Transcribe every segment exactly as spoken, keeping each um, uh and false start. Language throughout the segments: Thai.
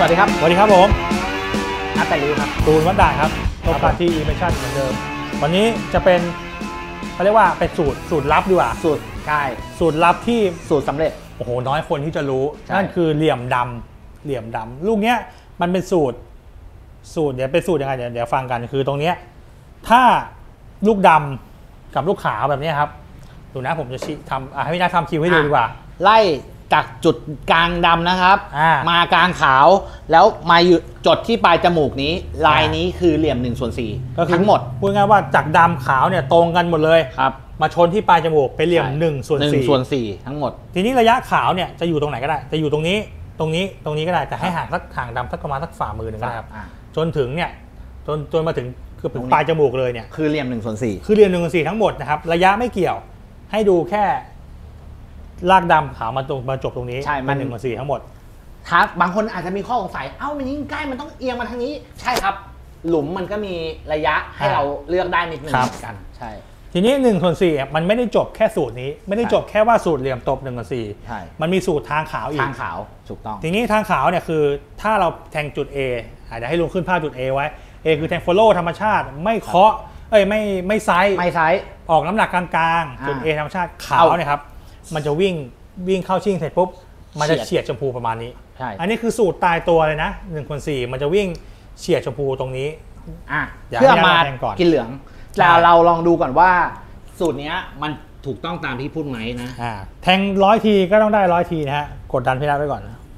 วัสดีครับสวัสดีครับผมนัทแต่ริ้วครับตูนวัดด่านครับพบกันที่ Immersion เหมือนเดิมวันนี้จะเป็นเขาเรียกว่าเป็นสูตรสูตรลับดีกว่าสูตรใช่สูตรลับที่สูตรสำเร็จโอ้โหน้อยคนที่จะรู้นั่นคือเหลี่ยมดำเหลี่ยมดำลูกเนี้ยมันเป็นสูตรสูตรเดี๋ยวเป็นสูตรยังไงเดี๋ยวเดี๋ยวฟังกันคือตรงเนี้ยถ้าลูกดำกับลูกขาวแบบนี้ครับดูนะผมจะชี้ทำให้พี่นัททำคิวให้ดูดีกว่าไล่จากจุดกลางดำนะครับมากลางขาวแล้วมาอยู่จดที่ปลายจมูกนี้ลายนี้คือเหลี่ยมหนึ่งส่วนสี่ทั้งหมดพูดง่ายว่าจากดำขาวเนี่ยตรงกันหมดเลยครับมาชนที่ปลายจมูกเป็นเหลี่ยมหนึ่งส่วนสี่ส่วนสี่ทั้งหมดทีนี้ระยะขาวเนี่ยจะอยู่ตรงไหนก็ได้จะอยู่ตรงนี้ตรงนี้ตรงนี้ก็ได้แต่ให้ห่างสักห่างดำสักประมาณสักฝ่ามือหนึ่งก็ได้ครับจนถึงเนี่ยจนจนมาถึงคือถึงปลายจมูกเลยเนี่ยคือเหลี่ยมหนึ่งส่วนสี่คือเหลี่ยมหนึ่งส่วนสี่ทั้งหมดนะครับระยะไม่เกี่ยวให้ดูแค่ลากดำขาวมาตรงมาจบตรงนี้ใช่มันหนึ่งส่วนสี่ทั้งหมดครับบางคนอาจจะมีข้อสงสัยเอ้ามันยิ่งใกล้มันต้องเอียงมาทางนี้ใช่ครับหลุมมันก็มีระยะให้เราเลือกได้นิดนึงเหมือนกันใช่ทีนี้หนึ่งส่วนสี่มันไม่ได้จบแค่สูตรนี้ไม่ได้จบแค่ว่าสูตรเหลี่ยมตบหนึ่งส่วนสี่มันมีสูตรทางขาวอีกทางขาวถูกต้องทีนี้ทางขาวเนี่ยคือถ้าเราแทงจุด A อาจจะให้ลุงขึ้นภาพจุด A ไว้ A คือแทง follow ธรรมชาติไม่เคาะเอ้ยไม่ไม่ไซส์ไม่ไซส์ออกน้ำหนักกลางๆจุด A ธรรมชาติขาวเนี่ยครับมันจะวิ่งวิ่งเข้าชิงเสร็จปุ๊บมันจะเฉียดชมพูประมาณนี้อันนี้คือสูตรตายตัวเลยนะหนึ่งส่วนสี่มันจะวิ่งเฉียดชมพูตรงนี้อ่ะเพื่อมากินเหลืองแล้วเราลองดูก่อนว่าสูตรนี้มันถูกต้องตามที่พูดไหมนะอ่าแทงร้อยทีก็ต้องได้ร้อยทีนะฮะกดดันพี่นัทไว้ก่อน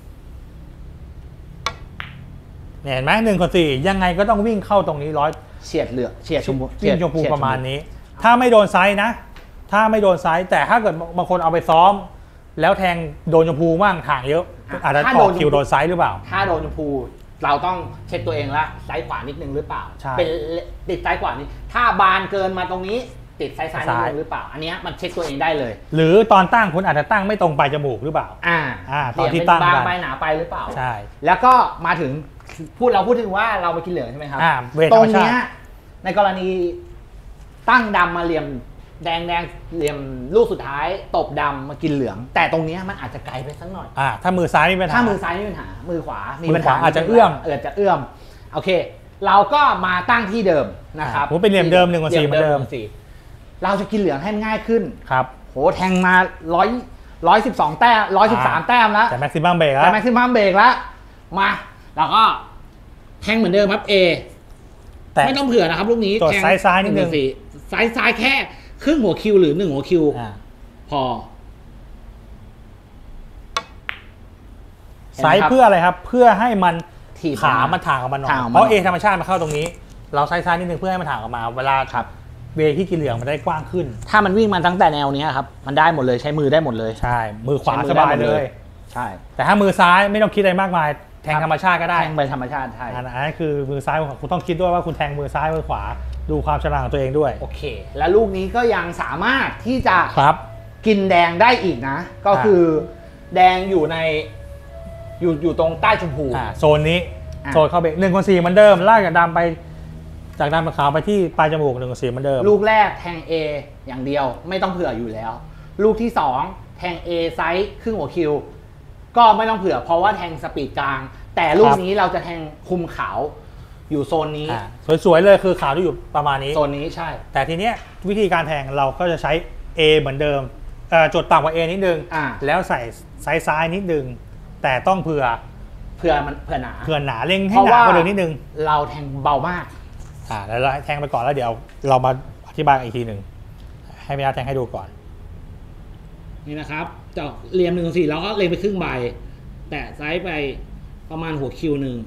เนี่ยเห็นไหมหนึ่งส่วนสี่ยังไงก็ต้องวิ่งเข้าตรงนี้ร้อยเฉียดเหลืองเฉียดชมพูวิ่งชมพูประมาณนี้ถ้าไม่โดนไซส์นะถ้าไม่โดนไซส์แต่ถ้าเกิดบางคนเอาไปซ้อมแล้วแทงโดนชมพูบ้างทางเยอะอาจจะต่อคิวโดนไซส์หรือเปล่าถ้าโดนชมพูเราต้องเช็คตัวเองละไซส์ขวานิดนึงหรือเปล่าเป็นติดไซส์ขวานี้ถ้าบานเกินมาตรงนี้ติดไซส์ซ้ายนิดนึงหรือเปล่าอันนี้มันเช็คตัวเองได้เลยหรือตอนตั้งคุณอาจจะตั้งไม่ตรงปลายจมูกหรือเปล่าอ่าอ่าตอนที่ตั้งบางไปหนาไปหรือเปล่าใช่แล้วก็มาถึงพูดเราพูดถึงว่าเราไปกินเหลืองใช่ไหมครับอ่าตรงนี้ในกรณีตั้งดำมาเหลี่ยมแดงแดงเหลี่ยมลูกสุดท้ายตบดำมากินเหลืองแต่ตรงนี้มันอาจจะไกลไปสักหน่อยอ่าถ้ามือซ้ายมีปัญหาถ้ามือซ้ายมีปัญหามือขวามีปัญหาอาจจะเอื้อมเออจะเอื้อมโอเคเราก็มาตั้งที่เดิมนะครับผมเป็นเหลี่ยมเดิมหนึ่งส่วนสี่เหมือนเดิมเราจะกินเหลืองให้ง่ายขึ้นครับโหแทงมาร้อยร้อยสิบสองแต้มร้อยสิบสามแต้มแล้วแต่แม็กซิมัมเบรกแล้วแต่แม็กซิมัมเบรกแล้วมาแล้วก็แทงเหมือนเดิมครับ A ไม่ต้องเผื่อนะครับลูกนี้แทงซ้ายซ้ายนิดนึงซ้ายซ้ายแค่ครึ่งหัวคิวหรือหนึ่งหัวคิวพอไซส์เพื่ออะไรครับเพื่อให้มันขามันถ่างออกมาหน่อยเพราะ A ธรรมชาติมันเข้าตรงนี้เราไซส์ซ้ายนิดนึงเพื่อให้มันถ่างออกมาเวลาเวที่กินเหลืองมันได้กว้างขึ้นถ้ามันวิ่งมาตั้งแต่แนวนี้ครับมันได้หมดเลยใช้มือได้หมดเลยใช่มือขวาสบายเลยใช่แต่ถ้ามือซ้ายไม่ต้องคิดอะไรมากมายแทงธรรมชาติก็ได้แทงไปธรรมชาติใช่อันนั้นคือมือซ้ายคุณต้องคิดด้วยว่าคุณแทงมือซ้ายมือขวาดูความฉลาดของตัวเองด้วยโอเคและลูกนี้ก็ยังสามารถที่จะครับกินแดงได้อีกนะก็คือแดงอยู่ในอยู่อยู่ตรงใต้ชมพูโซนนี้โซนเข้าเบรกหนึ่งคนสี่เหมือนเดิมลากจากดำไปจากดำไปขาวไปที่ปลายจมูกหนึ่งคนสี่เหมือนเดิมลูกแรกแทง A อย่างเดียวไม่ต้องเผื่ออยู่แล้วลูกที่สองแทง A ไซส์ครึ่งหัวคิวก็ไม่ต้องเผื่อเพราะว่าแทงสปีดกลางแต่ลูกนี้เราจะแทงคุมขาวอยู่โซนนี้สวยๆเลยคือขาวที่อยู่ประมาณนี้โซนนี้ใช่แต่ทีเนี้ยวิธีการแทงเราก็จะใช้ A เหมือนเดิมจดต่ำกว่า A นิดนึงแล้วใส่ไซส์ซ้ายนิดนึงแต่ต้องเผื่อเผื่อมันเผื่อหนาเผื่อหนาเล็งให้หนากว่าเดิมนิดนึงเราแทงเบามากอ่าแล้วแทงไปก่อนแล้วเดี๋ยวเรามาอธิบายอีกทีหนึ่งให้พี่นัทแทงให้ดูก่อนนี่นะครับจากเหลี่ยมหนึ่งสี่เราก็เล็งไปครึ่งใบแตะไซส์ไปประมาณหัวคิวหนึ่ง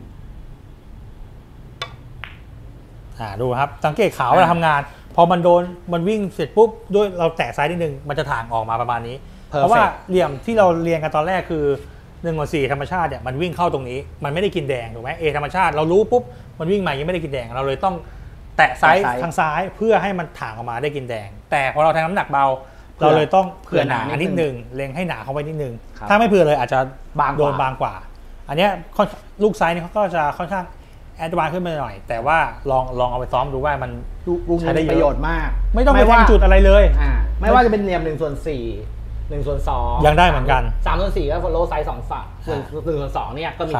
อ่าดูครับสังเกตขาวเวลาทำงานพอมันโดนมันวิ่งเสร็จปุ๊บด้วยเราแตะไซส์นิดนึงมันจะถ่างออกมาประมาณนี้เพราะว่าเหลี่ยมที่เราเรียนกันตอนแรกคือหนึ่งส่วนสี่ธรรมชาติเนี่ยมันวิ่งเข้าตรงนี้มันไม่ได้กินแดงถูกไหมเอธรรมชาติเรารู้ปุ๊บมันวิ่งมายังไม่ได้กินแดงเราเลยต้องแตะไซส์ทางซ้ายเพื่อให้มันถ่างออกมาได้กินแดงแต่พอเราแทงน้ำหนักเบาเราเลยต้องเผื่อหนานิดนึงเล็งให้หนาเข้าไปนิดนึงถ้าไม่เผื่อเลยอาจจะโดนบางกว่าอันนี้ลูกไซส์นี่เขาก็จะค่อนข้างแอดวานซ์ขึ้นมาหน่อยแต่ว่าลองลองเอาไปซ้อมดูว่ามันใช้ได้ประโยชน์มากไม่ต้องไปแทงจุดอะไรเลยไม่ว่าจะเป็นเหลี่ยมหนึ่งส่วนสี่หนึ่งส่วนสองยังได้เหมือนกันสามส่วนสี่ก็โฟลว์ไซส์สองฝั่งส่วนหนึ่งส่วนสองเนี่ยก็มีประโยชน์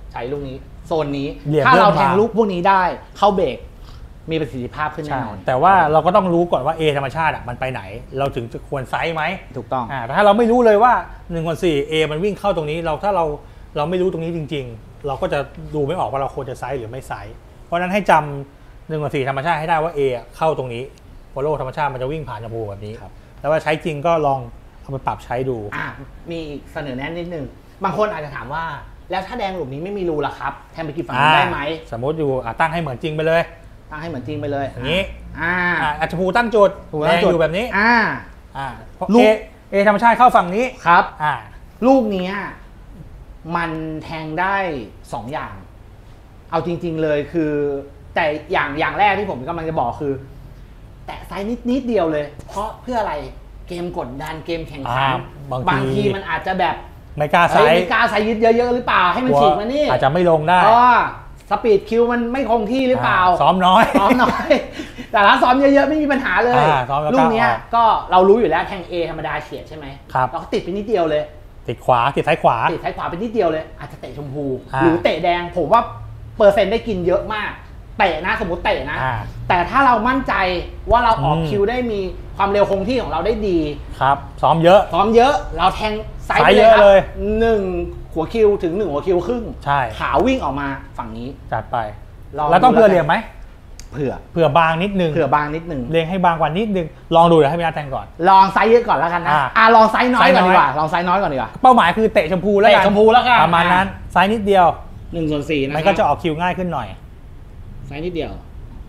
ใช้ลูกนี้โซนนี้เหลี่ยมถ้าเราเริ่มแทงบางลูกพวกนี้ได้เข้าเบรกมีประสิทธิภาพขึ้นแน่ใช่นอนแต่ว่าเราก็ต้องรู้ก่อนว่า A ธรรมชาติอะมันไปไหน เราถึงจะควรไซส์ไหมถูกต้องอ่าแต่ถ้าเราไม่รู้เลยว่าหนึ่งส่วนสี่ A มันวิ่งเข้าตรงนี้เราถ้าเราเราไม่รู้ตรงนี้จริง ๆ เราก็จะดูไม่ออกว่าเราควรจะไซส์หรือไม่ไซส์เพราะฉะนั้นให้จำหนึ่งส่วนสี่ธรรมชาติให้ได้ว่า A อะเข้าตรงนี้โฟโลธรรมชาติมันจะวิ่งผ่านชมพูแบบนี้แล้วว่าใช้จริงก็ลองเอาไปปรับใช้ดูอ่ะมีอีกเสนอแนะนิดนึงบางคนอาจจะถามว่าแล้วถ้าแดงหลุมนี้ไม่มีรูล่ะครับแทงไปกี่ฝั่งได้ไหมสมมติอยู่อ่ะตั้งให้เหมือนจริงไปเลยตั้งให้เหมือนจริงไปเลยอย่างนี้อ่าอ่ะอ่ะชมพูตั้งจุดถูกแดแล้วงจุดอยู่แบบนี้อ่าอ่าเพราะลูเอก เอธรรมชาติเข้าฝั่งนี้ครับอ่าลูกเนี้ยมันแทงได้สองอย่าง เอาจริง ๆเลยคือ แต่อย่างอย่างแรกที่ผมกำลังจะบอกคือ แตะไซส์นิดนิดเดียวเลย เพราะเพื่ออะไรเกมกดดันเกมแข่งขันอ่าบางทีบางทีมันอาจจะแบบไม่กล้าไซเฮ้ยส์ไม่กล้าไซส์ยึดเยอะๆหรือเปล่าให้มันฉีกมานี่อาจจะไม่ลงได้อ๋อสปีดคิวมันไม่คงที่หรือเปล่าซ้อมน้อยซ้อมน้อย แต่ถ้าซ้อมเยอะๆไม่มีปัญหาเลยอ่าซ้อมแล้วลูกเนี้ยก็ออกก็เรารู้อยู่แล้วแทง A ธรรมดาเฉียดใช่ไหมครับเราก็ติดไปนิดเดียวเลยติดขวาติดซ้ายขวาติดซ้ายขวาไปนิดเดียวเลย อาจจะเตะชมพูอ่าหรือเตะแดงผมว่าเปอร์เซ็นต์ได้กินเยอะมากเตะนะสมมติเตะนะอ่าแต่ถ้าเรามั่นใจว่าเราออกอืมคิวได้มีความเร็วคงที่ของเราได้ดีครับ ซ้อมเยอะพร้อมเยอะเราแทงไซส์ไซส์ไปเยอะครับเลยหนึ่งหัวคิวถึงหนึ่งหัวคิวครึ่งใช่ขาววิ่งออกมาฝั่งนี้จัดไปลองแล้วต้องดูเผื่อแล้วกันเหลี่ยมไหมเผื่อเผื่อบางนิดนึงเผื่อบางนิดนึงเลียงให้บางกว่านิดนึงลองดูเดี๋ยวให้พี่นัทแทงก่อนลองไซส์เยอะก่อนแล้วกันนะอ่าอ่าลองไซส์น้อยไซส์ก่อนน้อยดีกว่าลองไซส์น้อยก่อนดีกว่าเป้าหมายคือเตะชมพูแล้วกันเตะชมพูแล้วกันประมาณนั้นไซส์นิดเดียวหนึ่งส่วนสี่นะมันก็จะออกคิวง่ายขึ้นหน่อยไซส์นิดเดียว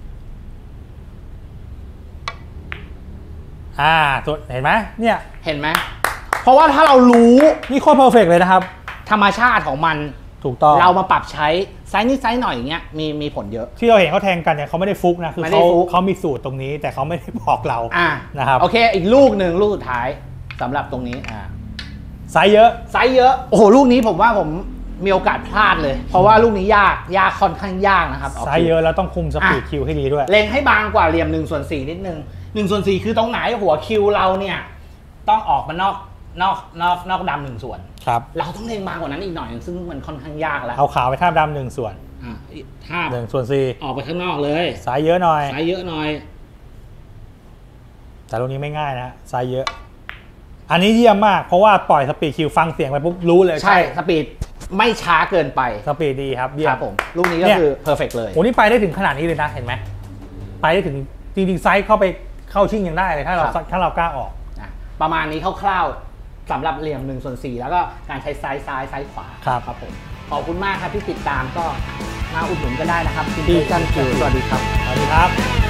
อ่าส่วนเห็นไหมเนี่ยเห็นไหมเพราะว่าถ้าเรารู้นี่โคตรเพอร์เฟกต์เลยนะครับธรรมชาติของมันถูกต้องเรามาปรับใช้ไซส์นิดไซส์หน่อยอย่างเงี้ยมีมีผลเยอะที่เราเห็นเขาแทงกันเนี่ยเขาไม่ได้ฟุกนะคือไม่ได้เขาฟุกเขามีสูตรตรงนี้ แต่เขาไม่ได้บอกเราอ่านะครับโอเคอีกลูกหนึ่งลูกสุดท้ายสำหรับตรงนี้อ่าไซส์เยอะไซส์เยอะโอ้โหลูกนี้ผมว่าผมมีโอกาสพลาดเลย เพราะว่าลูกนี้ยากยากค่อนข้างยากนะครับไซส์เยอะแล้วต้องคุมสปีดคิวให้ดีด้วยเล็งให้บางกว่าเหลี่ยมหนึ่งส่วนสี่นิดนึงหนึ่งส่วนสี่คือตรงไหนหัวคิวเราเนี่ยต้องออกมานอกนอกนอกนอกดำหนึ่งส่วนครับเราต้องเล็งบางกว่านั้นอีกหน่อย ซึ่งมันค่อนข้างยากแล้วเอาขาวไปทาบดำหนึ่งส่วนอ่ะถ้าหนึ่งส่วนสี่ออกไปข้างนอกเลยไซส์เยอะหน่อยไซส์เยอะหน่อยแต่ตรงนี้ไม่ง่ายนะไซส์เยอะ อันนี้เยี่ยมมากเพราะว่าปล่อยสปีดคิวฟังเสียงไปปุ๊บรู้เลยใช่สปีดไม่ช้าเกินไปสปีดดีครับเยี่คยรัมบผมลูกนี้ก็เนี่ยคือเพอร์เฟกเลยโอ้นี่ไปได้ถึงขนาดนี้เลยนะเห็นไหมไปได้ถึงจริงๆไซส์เข้าไปเข้าชิงยังได้เลยถ้าเราครับถ้าเรากล้าออกอ่ะประมาณนี้คร่าวๆสำหรับเหลี่ยมหนึ่งส่วนสี่แล้วก็การใช้ซ้ายซ้ายซ้ายขวาครับครับผมขอบคุณมากครับที่ติดตามก็มาอุดหนุนก็ได้นะครับที่ที่กันคิวสวัสดีครับสวัสดีครับ